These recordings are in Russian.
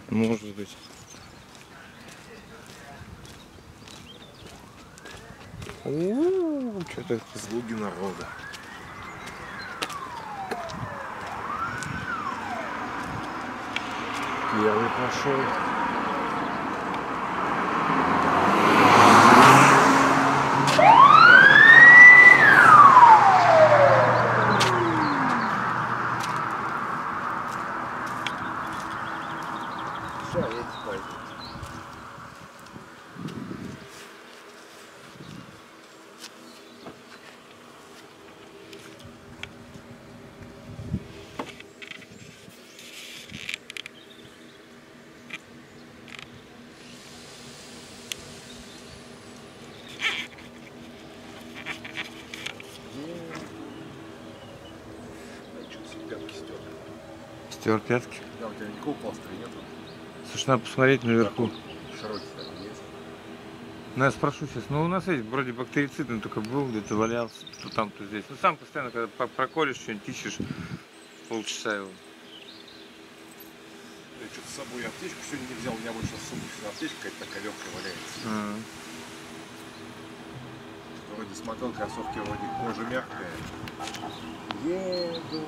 Может быть. Что-то слуги народа. Первый пошел. Все, эти пойдут. Стер пятки. Да, у тебя никакого пластыря нету? Слушай, надо посмотреть наверху. Широкий такой есть. Ну, я спрошу сейчас. Ну, у нас есть вроде бактерицид, он только был, где-то валялся, то там, то здесь. Ну, сам постоянно, когда проколешь что-нибудь, ищешь, полчаса его. Я что-то с собой аптечку сегодня не взял, у меня больше в сумке аптечка какая-то такая легкая валяется. Вроде смотрел, кроссовки вроде кожа мягкая. Еду.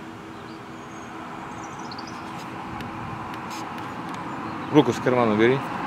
Руку с кармана бери.